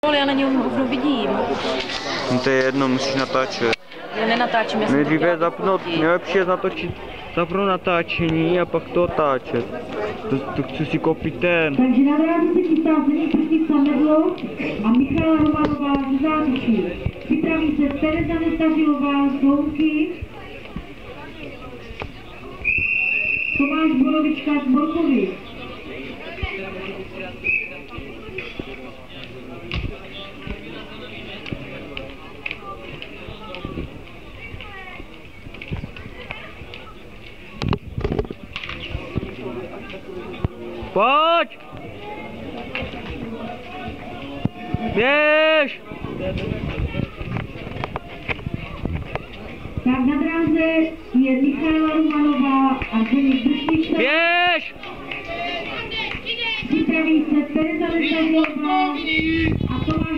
Já na něm hovno vidím. No to je jedno, musíš natáčet. Já nenatáčím, já jsem to Nejdříve dělala zapnout, později. nejlepší je natočit, zapnout natáčení a pak to otáčet. To chci si koupit ten. Takže na dráze se chystá Zdeněk Samedlo a Michala Romanová z Záručí. Připraví se Tereza Nestařilová z Louky, Tomáš Borovička z Borkovic. Pojď! Běž! Tak na dráze je Michala Romanová a Zdeněk Bršnička. Běž! Připraví se Tereza Nestařilová a Tomáš